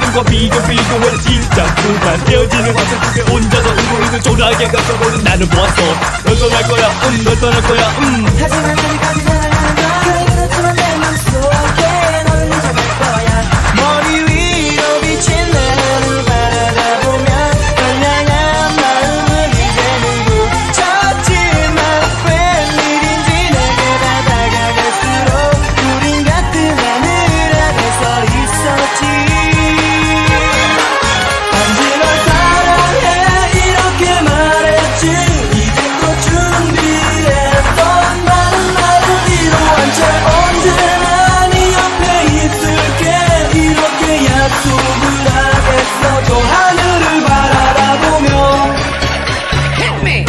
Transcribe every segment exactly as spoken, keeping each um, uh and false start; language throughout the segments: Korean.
사랑과 비교 비교해 시작부간 헤어지는 과정 속에 혼자서 울고 졸하게 가져버린 나를 보았어. 널 떠날 거야 음 널 떠날 거야 음 하지만 아직까지 사랑하는 걸 그렇지만 내 맘속에 너를 잊어갈 거야. 머리 위로 비친 내 하늘 바라다 보면 널 향한 마음은 이제는 굳혔지만 웬일인지 내게 다 다가갈수록 우린 같은 하늘 아래 서 있었지. 단지 널 사랑해 이렇게 말했지. 이제껏 준비했던 많은 말을 이루한 채 언제나 네 옆에 있을게 이렇게 약속을 하겠어. 저 하늘을 바라보며 Hit me!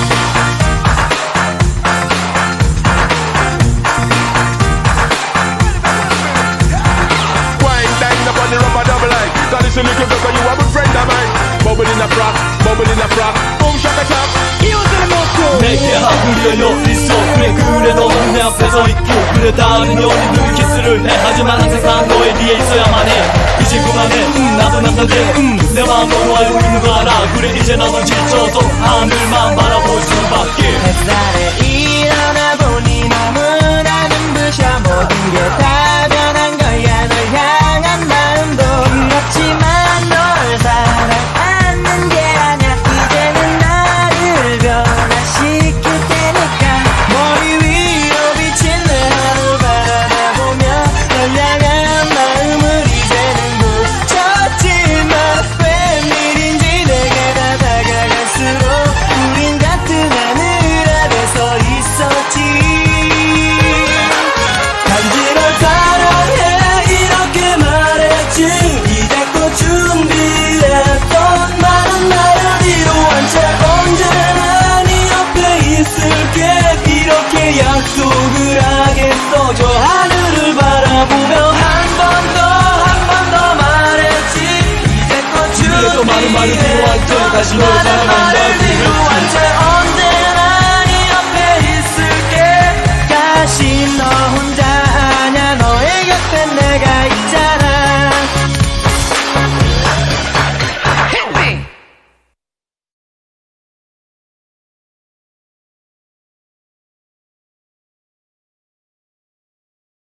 Wine down up on the rubber double line. Got this little girl, you have a friend of mine. Bubble in a frock, bubble in a frock. Boom shaka shop. 내게 하구려 너 있어. 그래 그래 너는 내 앞에 서 있고 그래 다른 연인들 키스를 해. 하지만 항상 난 너의 뒤에 있어야만 해. 이제 그만해 음, 나도 남잔데 음, 내 마음 너도 알고 있는 거 알아. 그래 이제 나도 지쳐서 하늘만 바라볼 수밖에. 햇살에 일어나 보니 너무나 눈부셔. 모든 게 다 변한 거야. 널 향한 마음도 그렇지만 널 사랑하는 게 아냐. 이제는 나를 변화시킬 테니까. 머리 위로 비친 내 하늘 바라보며 널 향한 마음을 이제는 굳혔지만 웬일인지 내게 다 다가갈수록 우린 같은 하늘 아래 서 있었지. 단지 널 사랑해 이렇게 말했지. 이제껏 준비했던 많은 말을 이루한 채 언제나 네 옆에 있을게 이렇게 약속을 하겠어. 저 하늘을 바라보며 한 번 더 한 번 더 말했지. 이제껏 그래도 많은 말을 준비했던 이루한 채 다시 널 많은 사랑한다고 말을 이루한 채